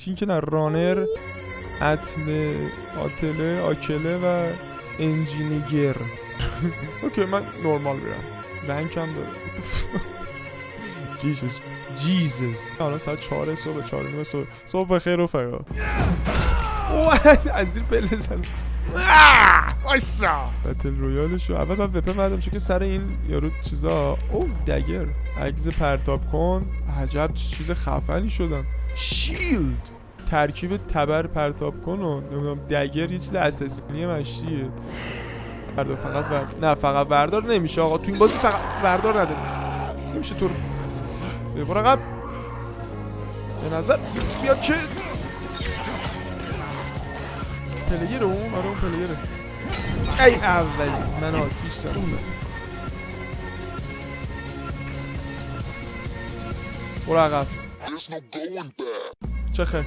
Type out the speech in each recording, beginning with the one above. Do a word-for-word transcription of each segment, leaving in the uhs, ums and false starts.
چین که نه رانر، اتله، آتله، آکله و انجینیگر. اوکی من نورمال میرم. رنگ هم داره. جیزس جیزس. الان ساعت چهار صبح، چهار و نیم صبح. صبح بخیر رفقا. از این پله زدم. وایسا. بتل رویالشو اول بعد وپن بعدم چون که سر این یارو چیزا. او دگر عکس پرتاب کن. عجب چیز خفنی شدن. شیلد ترکیب تبر پرتاب کن و نمیدونم دگر یه چیز اساسیه مشتیه. بردار فقط ور... نه فقط بردار نمیشه آقا تو این بازی فقط بردار نداره نمیشه تو رو برو عقب به نظر بیاد که پلیگر اون آره اون پلیگره ای عوض من آتیش سر برو عقب چه خیلی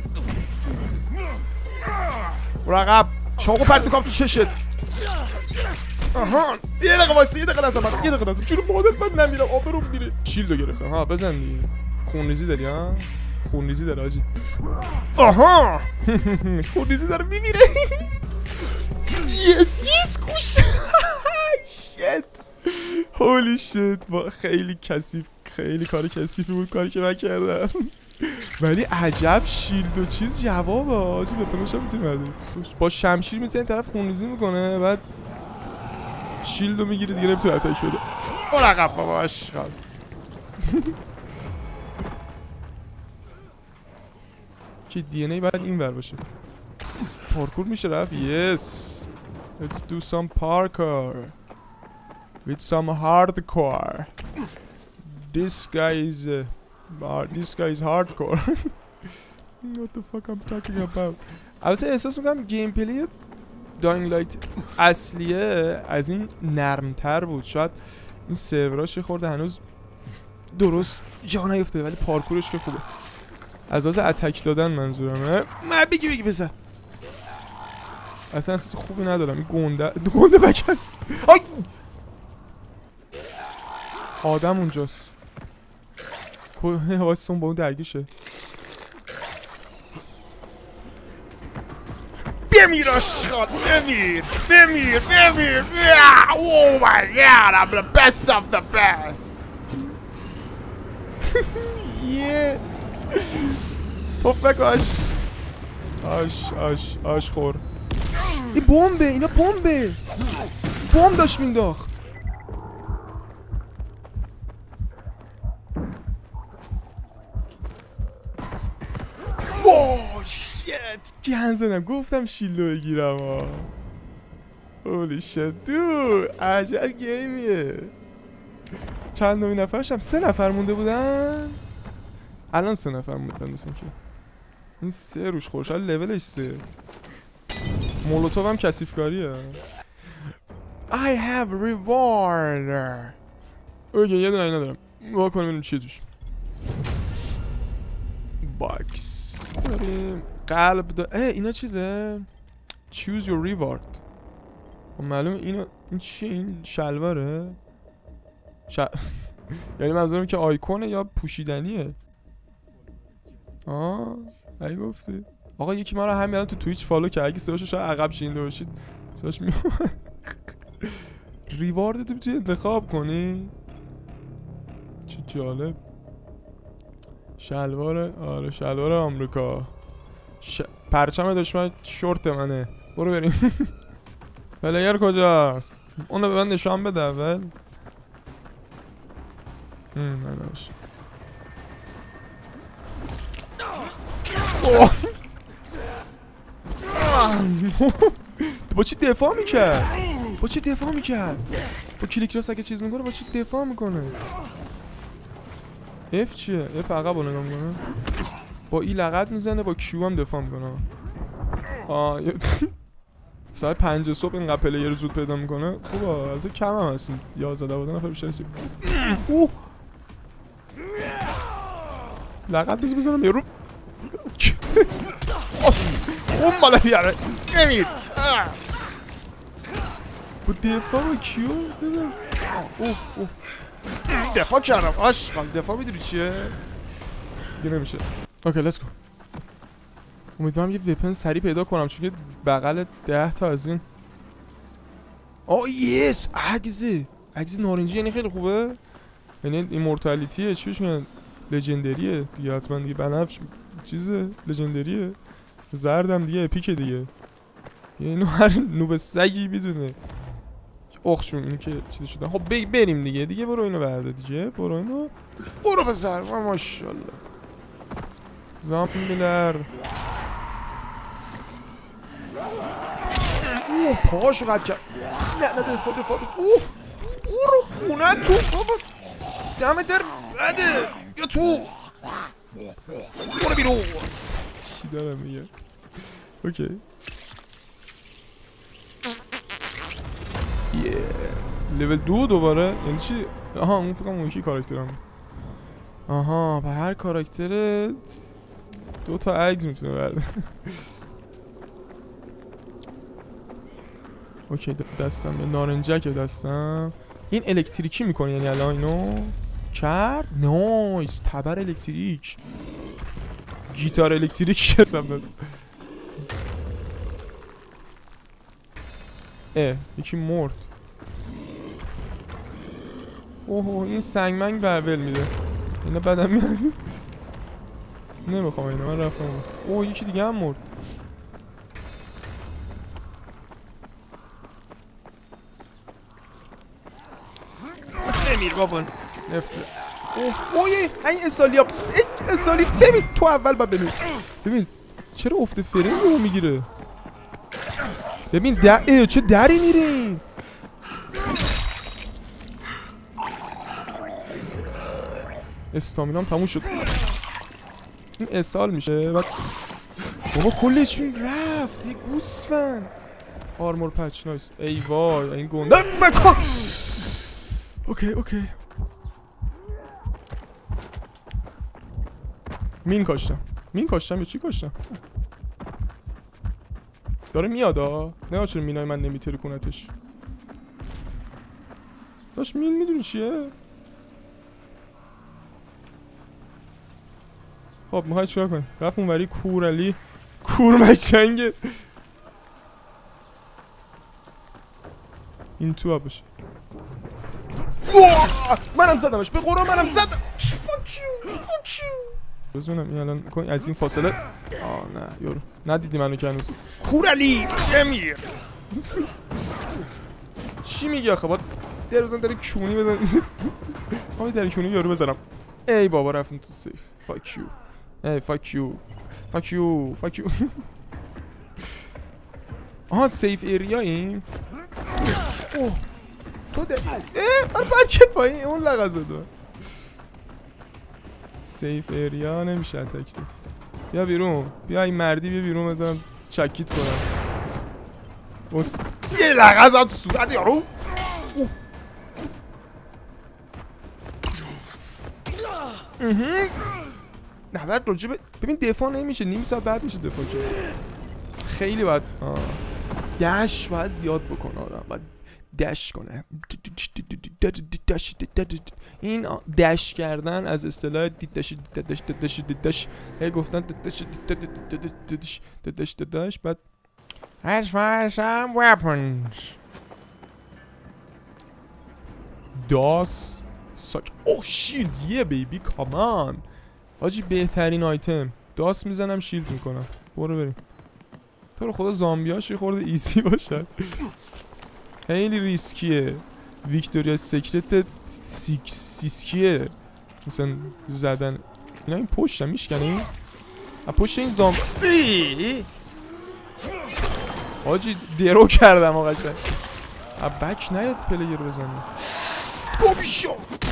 برو عقب چاقو پرت میکنم تو چشت آها یه دقیقه واسه یه دقیقه نزن یه دقیقه نزن چون مادر من نمیرم آبروم میره شیلدو گرفتم ها بزن دیگه خونریزی داری ها خونریزی داره آجی آها خونریزی داره میمیره یس یس کوش شت هولی شت با خیلی کثیف خیلی کار کثیفی بود کاری که من کردم ولی عجب شیلد و چیز جوابه آجی بپنوش هم میتونی با شمشیر میزنی طرف خونریزی میکنه بعد شیلدو میگیره دیگه نمیتونه اتاک بده اون عقب بابا اشغال که دی ان ای باید این ور باشه پارکور میشه رفت یس let's do some parkour with some hardcore this guy is uh, this guy is hardcore what the fuck I'm talking about البته احساس میکنم گیم پلی داینگ لایت اصلیه از این نرمتر بود شاید این سروراش خورده هنوز درست جا نیفته ولی پارکورش که خوبه از لحاظ اتک دادن منظورمه من بگی بگی بزن اصلا احساس خوبی ندارم این گنده گنده بک هست آی آدم اونجاست واسه اون با اون درگیشه بمیر آشغال بمیر بمیر بمیر oh my god I'm the best of the best yeah پفک آش آش آش آش خور این بمبه اینا بمبه بمب داشت مینداخت اوه شت گن زدم گفتم شیلدو بگیرم ها اولی شت دو عجب گیمیه چند نوی نفرشم سه نفر مونده بودن الان سه نفر مونده مثلا که این سه روش خورشال لولش سه مولوتوف هم کثیفکاریه I have reward اوکی یه دونه اینا دارم با کنیم ببینیم چیه توش باکس داریم قلب داریم اه اینا چیزه choose your reward معلومه اینو این چیه این شلواره ش... یعنی منظورم که آیکونه یا پوشیدنیه آه ای گفتی آقا یکی ما رو همین الان تو تویچ فالو کرد اگه سراشو شاید عقب شینده باشید سراش میومد ریوارد تو میتونی انتخاب کنی چه جالب شلوار آره شلوار آمریکا ش... پرچم دشمن شورت منه برو بریم پلیر کجاست اونو به من نشان بده اول هم نه باشه با چی دفاع میکرد با چی دفاع میکرد با کلیک راست اگه چیز میکنه با چی دفاع میکنه اف چیه اف عقب رو نگاه میکنه با ای لغت میزنه با کیو هم دفاع میکنه آه ساعت پنج صبح اینقدر پلیر زود پیدا میکنه خوبه البته کم هم هستیم یازده دوازده نفر بیشتر هستیم اوه لغت بیز بزنم یارو خون بالا بیاره نمیر با دفاع با کیو ببین اوه اوه دفاع کردم عشقم دفاع میدونی چیه دیگه نمیشه اوکی لیتس گو امیدوارم یه وپن سریع پیدا کنم چون که بغل ده تا از این. آه یس عگزه عگز نارنجی، یعنی خیلی خوبه، یعنی ایمورتالیتیه، چی بهش میگن، لژندریه دیگه حتما دیگه، بنفش چیزه لژندریه، زردم دیگه اپیکه دیگه، اینو هر نوب سگی میدونه. اخشون اینو که چیز شدن. خب بریم دیگه دیگه برو اینو برده دیگه، برو اینو برو بزر. ماشاءالله زامبیلر. اوه پاهاشو قد کرد. نه نه دفاع دفاع. اوه برو خونه تو بابا، دمه در بده یا تو برو بیرون. چی دارم میگه؟ اوکی یه لول دو دوباره یعنی چی؟ آها اون فکرم اون یکی کاراکترم. آها به هر کاراکتر دو تا اگز میتونه برده. اوکی دستم یه نارنجک دستم. این الکتریکی میکنه یعنی الان اینو کرد. نایس تبر الکتریک، گیتار الکتریک گرفتم بس. اه یکی مرد. اوه این سنگمنگ برول میده، اینا بدم میاد. نمیخوام اینا، من رفتم. اوه یکی دیگه هم مرد. نمیر بابا نفره. اوه اوه این اسالیا اسالی ببین تو اول با ببین ببین چرا افت فریم رو میگیره. ببین در چه دری میریم. استامینام تموم شد. این اسال میشه بعد بابا کل اچ پی رفت. ای گوسفند. آرمور پچ نایس. ای وای این گنده مکان. اوکی اوکی مین کاشتم مین کاشتم یا چی کاشتم؟ داره میاد ها. نه چرا مینای من نمیتره کنتش. داشت مین میدونی چیه؟ خب میخوای چیکار کنی؟ رفت اونوری کورعلی کورمچنگه. این تو باشه. منم زدمش به قرآن منم زدم. فاک یو فاک یو. بزنم این الان کن از این فاصله. آه نه یارو ندیدی منو که هنوز. کورعلی امیر چی میگی آخه؟ باید در بزن در کونی بزن. من در کونی یارو بزنم. ای بابا رفتم تو سیف. فاک یو. ای فاک یو فاک یو فاک یو. آها سیف ایریاییم. اوه تو ده اه من برکت پایین اون لغزه دو. سیف ایریا نمیشه تکتی. بیا بیرون بیا این مردی بیا بیرون بزنم چکیت کنم. بس یه لغزه تو صورت یارو. نظر راجبه ببین دفاع نمیشه، نیم ساعت بعد میشه دفاع کرد. خیلی باید دش باید زیاد بکنه آدم، باید دش کنه. این دش کردن از اصطلاح دیدش دیدش دیدش دیدش هی گفتن دیدش دیدش دیدش دیدش بعد As far as some weapons DOS such oh shield yeah baby come on حاجی بهترین آیتم داس میزنم شیلد میکنم. برو بریم. تو رو خدا زامبیاش یه خورده ایزی باشه. خیلی ریسکیه. ویکتوریا سیکرت سیک سیسکیه مثلا زدن اینا. این پشت هم میشکنه این پشت این زامب. حاجی درو کردم آقا قشنگ. بک نیاد پلیر رو بزنی. گم شو.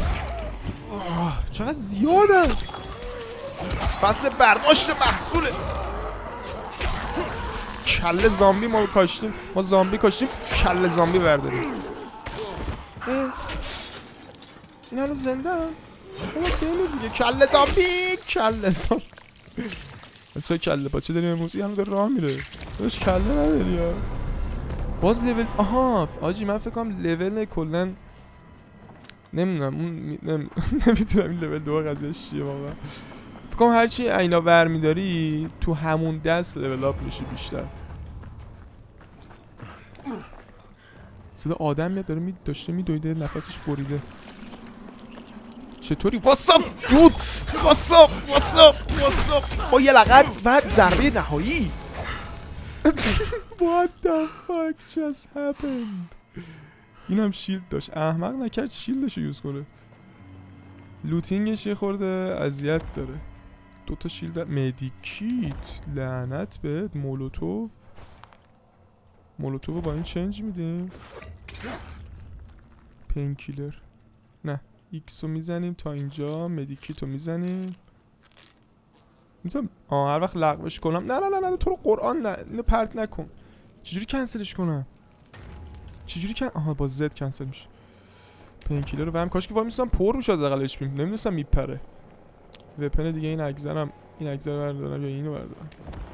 چقدر زیادن. فصل برداشت محصوله. کله زامبی ما کاشتیم. ما زامبی کاشتیم کله زامبی برداریم. این هنوز زنده هم. اوه دلو دیگه. کله زامبی کله زامبی. چه کله پاچه داریم امروز؟ این هنوز در راه میره. داشت کله نداری یا باز لول. آها آجی من فکر کنم لول کلن نمیدونم اون نمیتونم این لول دو قضیه چیه واقعا. فکر کنم هرچی اینا برمیداری تو همون دست لول اپ میشه بیشتر. صدا آدم میاد داره می داشته میدویده نفسش بریده. چطوری؟ واساب دود واساب واساب واساب با یه لغت و ضربه نهایی. What the fuck just happened؟ اینم شیلد داشت. احمق نکرد شیلدشو یوز کنه. لوتینگش یه خورده اذیت داره. دوتا شیلد مدیکیت لعنت بهت. مولوتوف مولوتوف با این چنج میدیم. پینکیلر نه ایکس رو میزنیم تا اینجا. مدیکیت رو میزنیم. میتونم آه هر وقت لغوش کنم. نه نه نه نه تو رو قرآن نه اینو پرت نکن. چجوری کنسلش کنم؟ چجوری کن آها با زد کنسل میشه. پینکیلر رو برم. کاش که وای میستم پر میشد دقیقا اچ پی. نمیدونستم میپره. وپن دیگه این اگزرم. این اگزر بردارم یا اینو بردارم.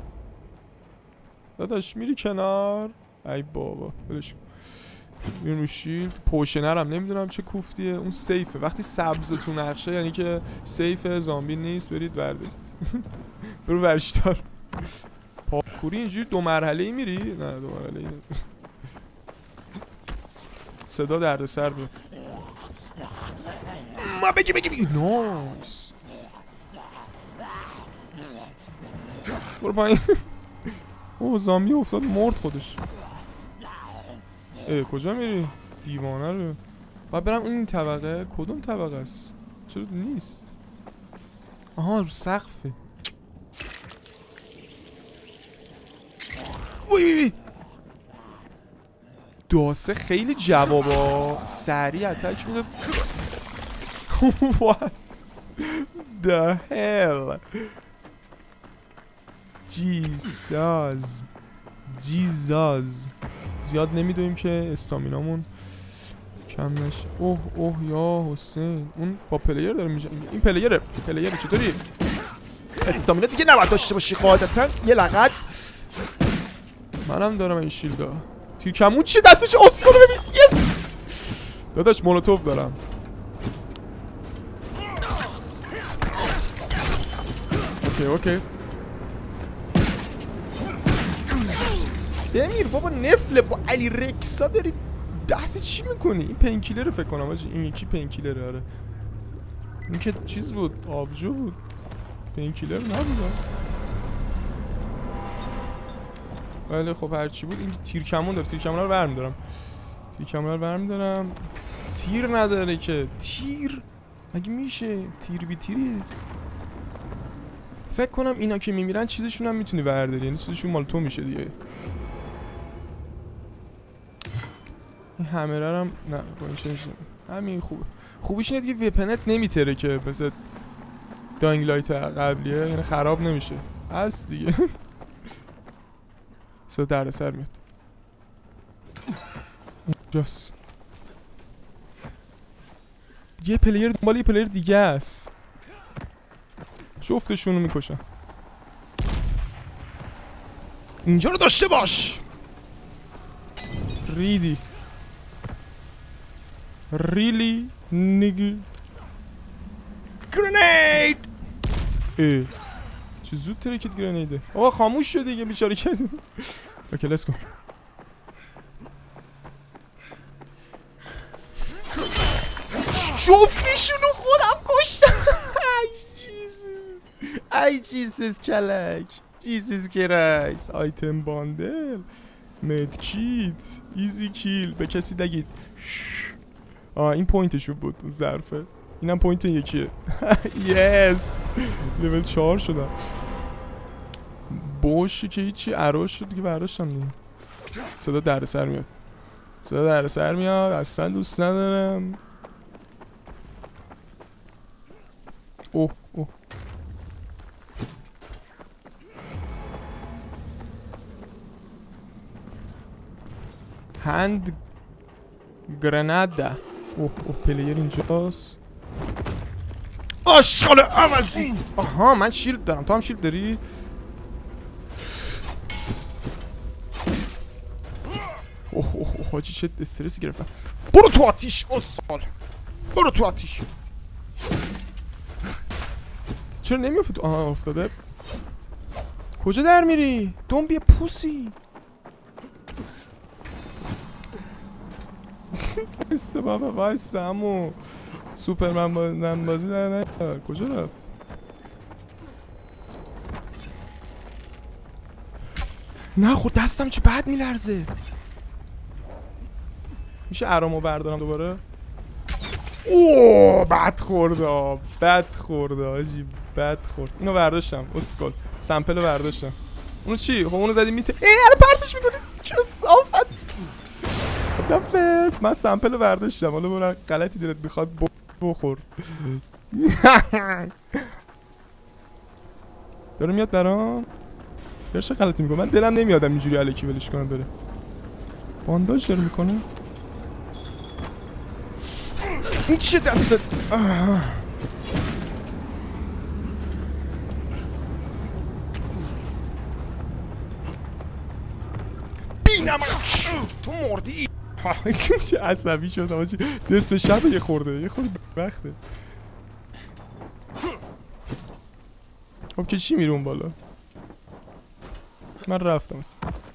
داداش میری کنار. ای بابا ولش کن. این رو شیلد پوشنرم نمیدونم چه کوفتیه. اون سیفه. وقتی سبز تو نقشه یعنی که سیفه. زامبی نیست. برید بردارید. برو ورشدار. پاکوری اینجوری دو مرحله ای میری؟ نه دو مرحله ای نمیری. صدا درد سر بود. ما بگی بگی بگی نایس. برو پایین. اوه زامبی افتاد مرد خودش. اه کجا میری؟ دیوانه رو. باید برم این طبقه. کدوم طبقه است؟ چرا نیست؟ آها رو سقفه. وی وی وی داسه خیلی جوابا. سریع اتک میده. What the hell Jesus Jesus زیاد نمیدونیم که استامینامون کم نشه. اوه اوه یا حسین اون با پلیر داره میشه. این پلیره پلیره چطوری؟ استامینا دیگه نباید داشته باشی قاعدتا. یه لغت منم دارم این شیلدا. تیرکمون چیه دستش اسکلو ببین. یس داداش مولوتوف دارم. اوکی اوکی بمیر بابا. نفله با علی رکسا داری دست چی میکنی؟ این پینکیلر رو فکر کنم آجی. این یکی پینکیلره. آره این که چیز بود آبجو بود. پینکیلر نبود. ولی خب هرچی بود. این تیر کمون داره. تیر کمون رو برمی دارم. تیر کمون رو برمی دارم. تیر نداره که. تیر مگه میشه؟ تیر بی تیری. فکر کنم اینا که میمیرن چیزشون هم میتونی برداری. یعنی چیزشون مال تو میشه دیگه. این همه هم نه با این چه میشه. همین خوبه. خوبیش اینه دیگه وپنت نمیتره که مثل داینگ لایت قبلیه. یعنی خراب نمیشه. هست دیگه. صدا درد سر میاد. اونجاست. یه پلیر دنبال یه پلیر دیگه است. جفتشون رو میکشن. اینجا رو داشته باش. ریدی ریلی نگی گرنید. اه چه زود ترکت گرنیده. آقا خاموش شد دیگه بیچاره کرد. اوکی لیتس گو. جفتشونو خودم کشتم. ای چیزیز ای چیزیز کلک. چیزیز کرایس. آیتم باندل مدکیت ایزی کیل. به کسی نگید. آه این پوینتشو بود اون ظرفه. اینم پوینت یکیه. یس لول چهار شدم. بوشی که هیچی. عراش شد دیگه. برداشتم دیگه. صدا درد سر میاد. صدا درد سر میاد. اصلا دوست ندارم. اوه اوه هند گرناده. اوه اوه پلیر اینجاست. آشغال عوضی. آها من شیلد دارم. تو هم شیلد داری؟ اوه اوه اوه حاجی چه استرسی گرفتم. برو تو آتیش اسال. برو تو آتیش. چرا نمیافت تو؟ آها افتاده. کجا در میری؟ دون بی پوسی. وایسا بابا وایسا عمو. سوپرمن با بازی در نیار. کجا رفت؟ نه خود دستم چه بد میلرزه. میشه ارامو بردارم دوباره؟ اوه بد خورده بد خورده آجی بد خورد. اینو برداشتم اسکل سمپل رو برداشتم. اونو چی؟ خب اونو زدی میته. ای الان پرتش میکنه چه صافت. خدافظ. من سمپل رو برداشتم حالا برو غلطی دلت میخواد بخور. داره میاد برام. داره چه غلطی میکنه؟ من دلم نمیادم اینجوری الکی ولش کنم بره. بانداژ چرا میکنه؟ این چه دستت؟ بینمک تو مردی. چه عصبی شد آجی. نصف شب یه خورده یه خورده وقته. خب که چی میره اون بالا؟ من رفتم اصلا.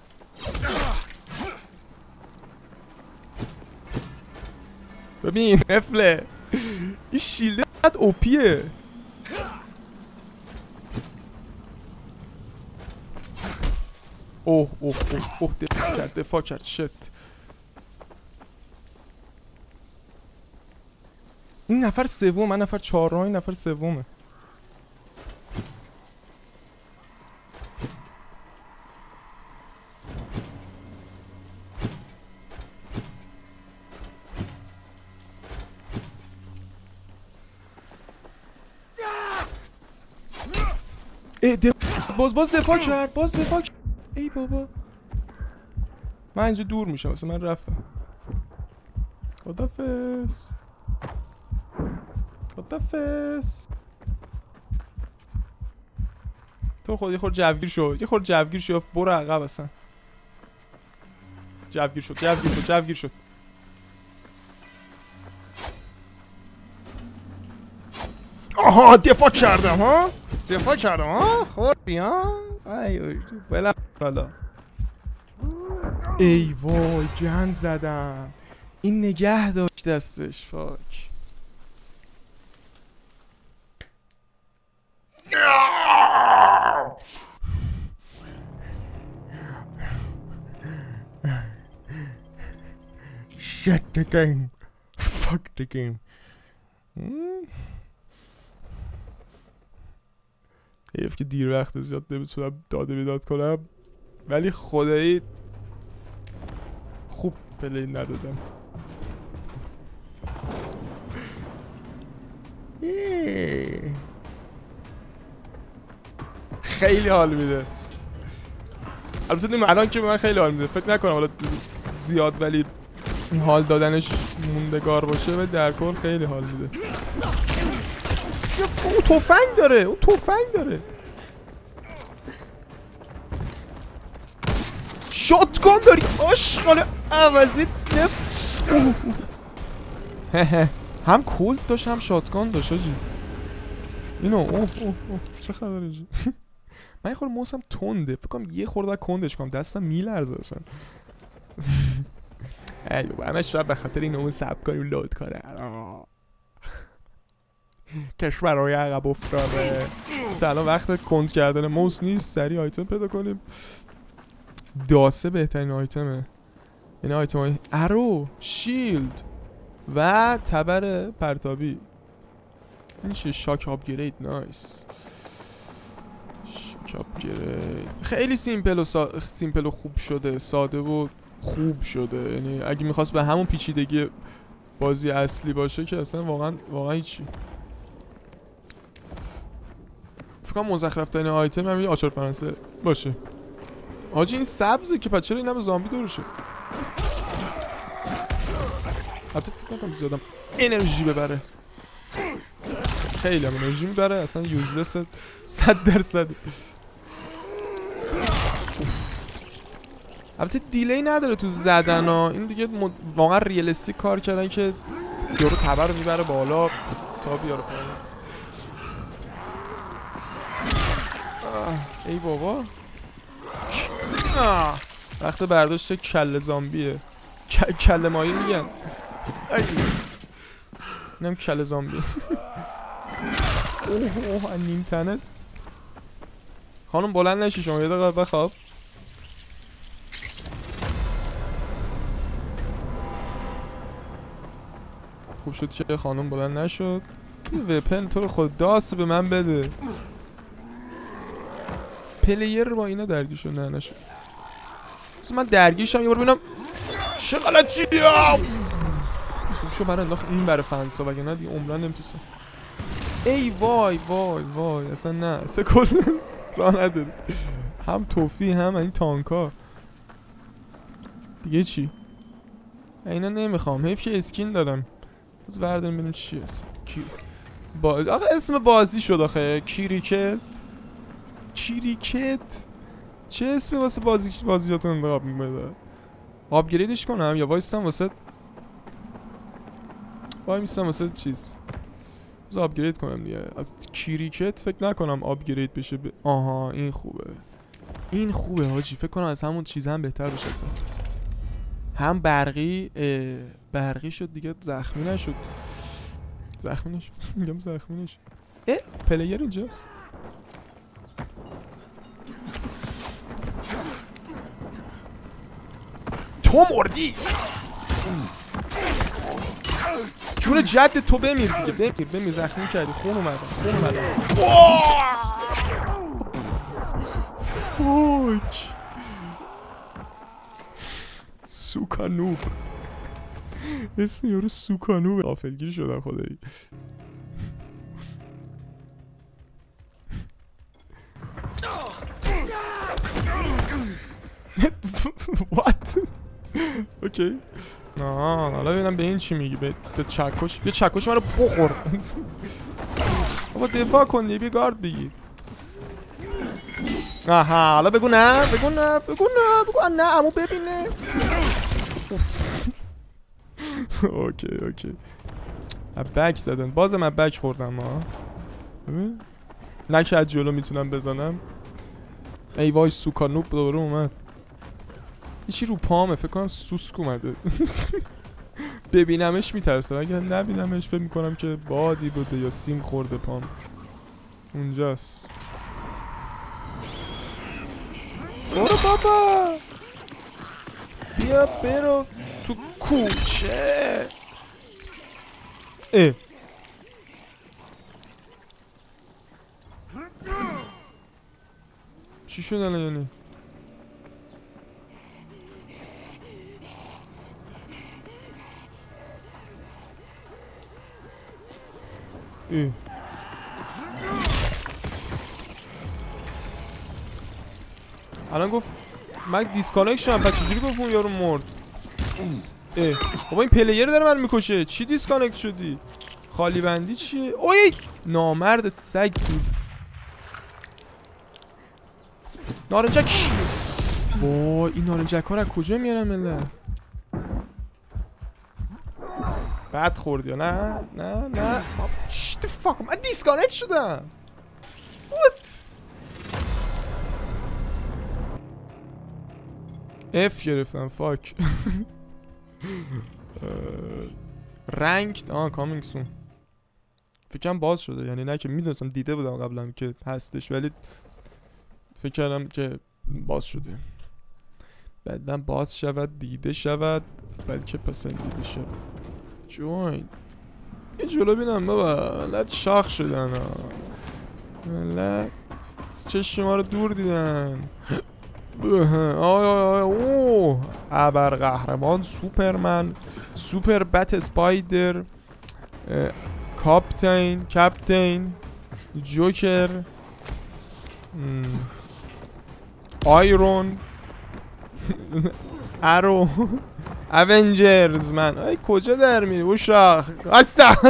ببین افله این شیلده بد اوپیه. اوه اوه اوه اوه دفاع کرد دفاع کرد شت. این نفر سوم من نفر چهارم این نفر سومه. ای باز باز دفاع کرد باز دفاع کرد. ای بابا من اینجا دور میشم واسه من رفتم. خدافظ خدافظ. تو خود یه خورد جوگیر شو یه خورد جوگیر شو برو عقب اصلا. جوگیر شد جوگیر شد جوگیر شد. آها دفاع کردم ها دفاع کردم ها خوردی ها. ای بلا حالا. ای وای گند زدم. این نگه داشت دستش فاک. Shut the game. Fuck the game. حیف که دیر وقت زیاد نمیتونم داده بیداد کنم ولی خدایی خوب پلی ندادم. خیلی حال میده. البته نیم الان که به من خیلی حال میده فکر نکنم حالا زیاد ولی حال دادنش موندگار باشه و در کل خیلی حال میده. اون تفنگ داره اون تفنگ داره. شاتگان داری آشغال عوضی. هم کولت داشت هم شاتگان داشت آجی. اینو اوه اوه اوه چه خبره جی. من یه خورده موسم تنده فکر کنم یه خورده کندش کنم دستم میلرزه اصلا. ای بابا همش شاید به خاطر این اون سب کنیم لود کنه. کشورهای عقب افتاده. تا الان وقت کند کردن موس نیست. سریع آیتم پیدا کنیم. داسه بهترین آیتمه. این آیتم های ارو شیلد و تبر پرتابی. این چیه شاک آپگرید نایس. شاک آپگرید خیلی سیمپل و سا... سیمپل و خوب شده. ساده و خوب شده. یعنی اگه میخواست به همون پیچیدگی بازی اصلی باشه که اصلا واقعا واقعا هیچی. فکر کنم مزخرف ترین آیتم همین آچار فرانسه باشه. آجی این سبزه که پس چرا این همه زامبی دورشه؟ البته فکر کنم زیادم انرژی ببره. خیلی هم انرژی میبره اصلا یوزلس صد درصد. البته دیلی نداره تو زدن ها. این دیگه مد... واقعا ریالستیک کار کردن که یارو تبر رو میبره بالا تا بیاره پایین. ای بابا آه. وقت برداشت کله زامبیه. کله ماهی میگن. اینم کله زامبی. اوه اوه نیم تنه. خانم بلند نشی شما یه دقیقه بخواب. خوب شد که خانم بلند نشد. وپن تو رو خود داست به من بده. پلیر با اینا درگیر شد. نه نشد. من درگیر شم یه بار ببینم چه غلطیه. خوب شد من انداخت این برای فنسا وگه نه دیگه عمران نمیتونستم. ای وای وای وای اصلا نه اصلا کلا راه نداره. هم توفی هم این تانکا دیگه چی؟ اینا نمیخوام حیف که اسکین دارم. از برداریم ببینیم چی هست. کی باز آخه اسم بازی شد آخه کریکت. کریکت چه اسمی واسه بازی بازیاتون انتخاب می‌کنید؟ آپگریدش کنم یا وایسام واسه وای میستم واسه چیز از آپگرید کنم دیگه. از کریکت فکر نکنم آپگرید بشه ب... آها این خوبه. این خوبه حاجی فکر کنم از همون چیز هم بهتر بشه اصلا. هم برقی برقی شد دیگه زخمی نشد. زخمی نشد میگم زخمی نشد. اه پلیر اینجاست. تو مردی جون جد تو بمیر دیگه بمیر بمیر زخمی کردی خون اومده خون اومده فوک سوکانوب اسم یارو سوکانوب غافلگیر شدم خدایی. What? اوکی. آه حالا ببینم به این چی میگی. به, به چکش بیا چکش من رو بخور. بابا دفاع کن دیگه بیا گارد بگیر. آها حالا بگو نه بگو نه بگو نه بگو نه عمو ببینه. اوکی اوکی بک زدن بازم من بک خوردم ها. ببین نه که از جلو میتونم بزنم. ای وای سوکانوب دوباره اومد. یکی رو پامه فکر کنم سوسک اومده. ببینمش میترسم اگه نبینمش فکر میکنم که بادی بوده یا سیم خورده پام. اونجاست. برو بابا بیا برو تو کوچه. اه چی شد الان یعنی؟ اه الان گفت من دیسکانکت شدم پس چجوری گفت اون یارو مرد؟ اه بابا این پلیر داره من میکشه. چی دیسکانکت شدی؟ خالی بندی چیه؟ اوی نامرد سگ بود. نارنجک وای این نارنجک ها رو از کجا میارم مله؟ بد خورد یا نه؟ نه نه شت فاک من دیسکانکت شدم. What؟ اف گرفتم فاک. رنگ آه کامینگ سون فکرم باز شده یعنی نه که میدونستم دیده بودم قبلا که هستش ولی فکر کردم که باز شده. بعدم باز شود دیده شود بلکه پسندیده شود. جوین یه جلو بینم بابا ملت شاخ شدن ها. ملت چشم ما رو دور دیدن. آی آی اوه ابر قهرمان سوپرمن سوپر بت اسپایدر کاپتین کپتین جوکر آیرون ارو اونجرز من ای کجا در میری اوشاخ هستن.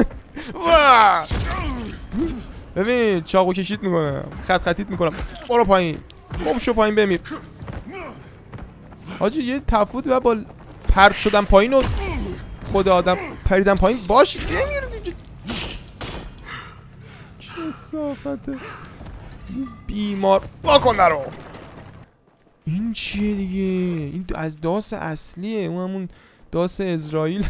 ببین چاقو کشید میکنم خط خطیت میکنم. برو پایین خب شو پایین بمیر. حاجی یه تفاوتی و با پرت شدن پایین و خود آدم پریدن پایین باش بمیر دیگه. چه صافته بیمار واکن رو. این چیه دیگه؟ این از داس اصلیه، اون همون داس اسرائیل.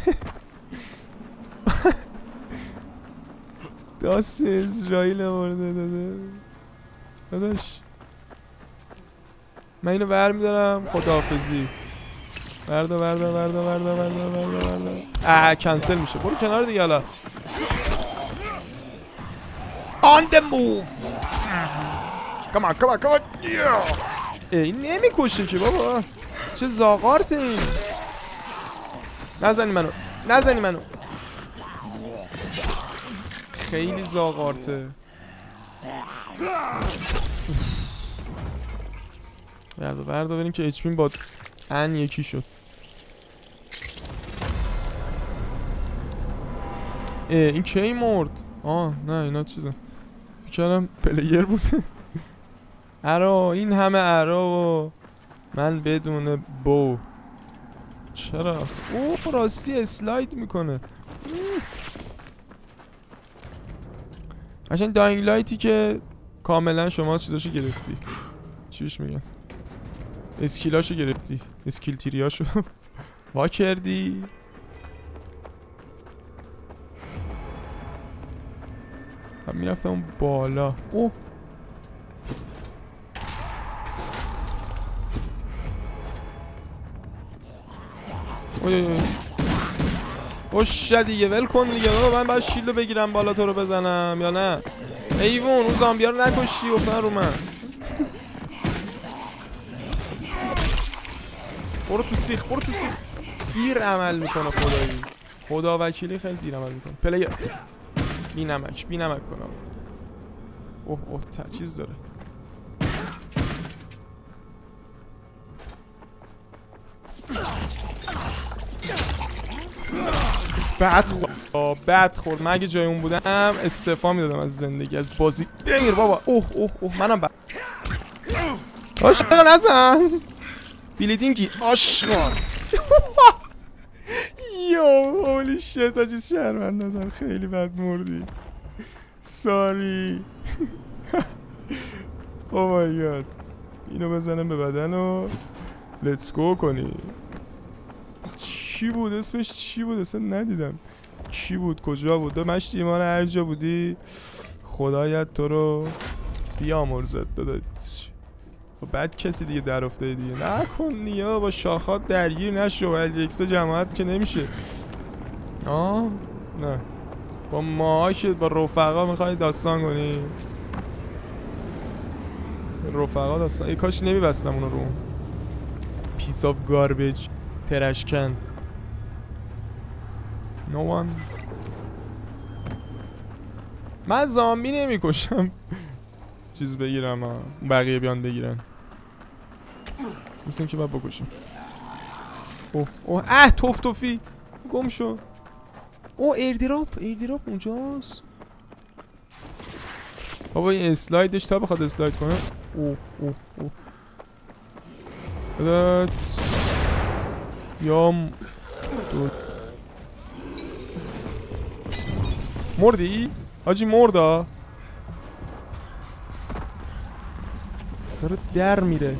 داس اسرائیل آورده داده داداش. من اینو بر میدارم. خداحافظی. بردا بردا بردا بردا بردا بردا بردا. اه کنسل میشه. برو کنار دیگه حالا. On the move. Come on come on come on. Yeah. این نمیکشه که بابا. چه زاغارته این. نزنی منو. نزنی منو. خیلی زاغارته. بردا بردا بریم که اچ پی با ان یکی شد. اه این کی مرد؟ آه نه اینا چیزه. فکرم پلیر بوده. ارا این همه ارا و من بدون بو. چرا؟ اوه راستی اسلاید میکنه. قشنگ داینگ لایتی که کاملا شما چیزاشو گرفتی. چیش میگن؟ اسکیلاشو گرفتی. اسکیل تیریاشو وا کردی. هم میرفتم اون بالا. اوه اوه اوش دیگه ول کن دیگه. من باید شیلدو بگیرم بالا تو رو بزنم یا نه؟ ایوون اون زامبیا رو نکشی افتن رو من. برو تو سیخ برو تو سیخ. دیر عمل میکنه خدایی. خدا وکیلی خیلی دیر عمل میکنه. پلیر بی نمک بی نمک کنم. اوه اوه تا چیز داره. بد خورد بد خورد. من اگه جای اون بودم استعفا میدادم از زندگی از بازی. دمیر بابا. اوه اوه اوه منم بد. عاشقا نزن بیلیدینگی عاشقا. یو هولی شت تا چیز شهروند دادم. خیلی بد مردی. ساری. او مای گاد. اینو بزنم به بدن و لیتس گو کنی. چی بود اسمش چی بود اصلا ندیدم. چی بود کجا بود؟ مشتی ایمان هر جا بودی خدایت تو رو بیامرزد داداش. بعد کسی دیگه در افتاده دیگه نکن دیگه. با شاخات درگیر نشو. الیکس جماعت که نمیشه. آه نه با ماها که با رفقا میخوای داستان کنی. رفقا داستان ای کاش نمیبستم اونو رو. پیس آف گاربیج ترشکن. نو وان. من زامبی نمیکشم. چیز بگیرم ها بقیه بیان بگیرن. مثل این که باید بکشم. اوه اوه اه توف توفی گم شو. اوه ایردراپ ایردراپ اونجاست. بابا این اسلایدش تا بخواد اسلاید کنه. اوه اوه اوه بدت یام دو مردی؟ حاجی مردا داره در میره.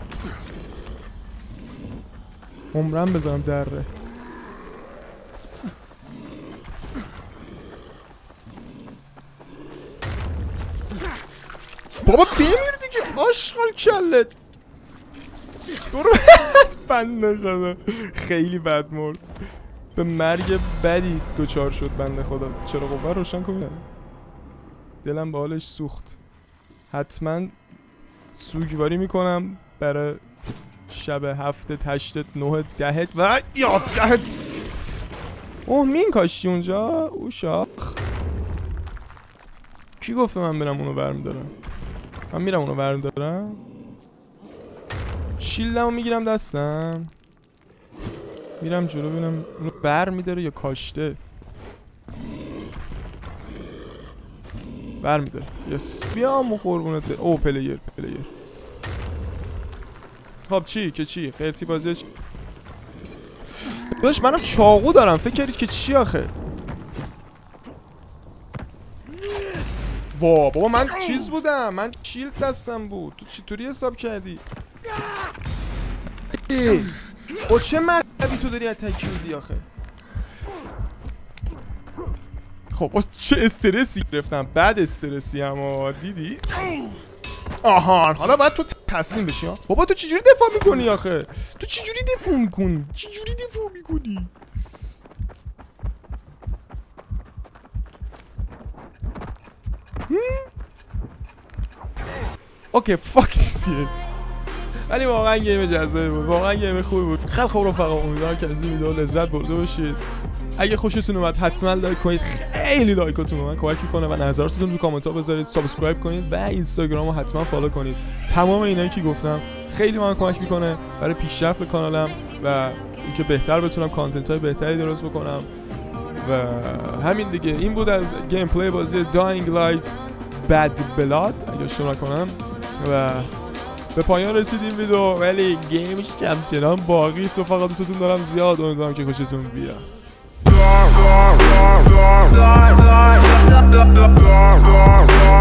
عمرم بذارم دره. بابا بمیر دیگه آشغال کلت. برو. بنده خدا خیلی بد مرد. به مرگ بدی دوچار شد بنده خدا. چرا قوه روشن کنم. دلم به حالش سوخت. حتما سوگواری میکنم برای شب هفتت هشتت نهت دهت و یازدهت. اوه مین کاشتی اونجا. او شاخ کی گفته من برم اونو برمیدارم؟ من میرم اونو برمیدارم. شیلدمو میگیرم دستم میرم جلو ببینم اونو بر میداره یا کاشته. بر میداره. یس بیام قربونت. او پلیر پلیر. خب چی که چی خیرتی بازی چی؟ باش منم چاقو دارم. فکر کردید که چی آخه؟ وا بابا من چیز بودم، من شیلد دستم بود. تو چطوری حساب کردی؟ او چه مطلبی تو داری اتکی میدی آخه؟ خب چه استرسی گرفتم، بعد استرسی اما دیدی؟ آهان حالا باید تو تسلیم بشی ها. بابا تو چجوری دفاع میکنی آخه؟ تو چجوری دفاع میکنی؟ چجوری دفاع میکنی؟ اوکی فاک دیس. ولی واقعا گیم جذابی بود، واقعا گیم خوبی بود. خیلی خوب رفقا، امیدوارم که از این ویدیو لذت برده باشید. اگه خوشتون اومد حتما لایک کنید، خیلی لایکاتون به من کمک میکنه و نظراتتون تو کامنت ها بذارید. سابسکرایب کنید و اینستاگرام رو حتما فالو کنید. تمام اینایی که گفتم خیلی من کمک میکنه برای پیشرفت کانالم و اینکه بهتر بتونم کانتنت های بهتری درست بکنم. و همین دیگه، این بود از گیم پلی بازی داینگ لایت بد بلاد اگه اشتباه نکنم. و به پایان رسید این ویدیو، ولی گیمش کمچنان باقی است و فقط دوستتون دارم زیاد. امیدوارم که خوشتون بیاد.